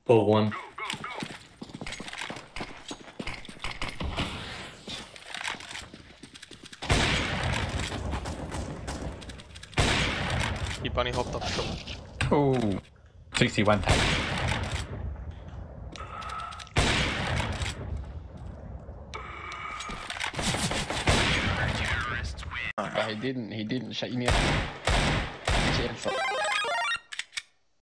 Pull one. He bunny hopped up short. Oh, 61 tag. But he didn't shut me up.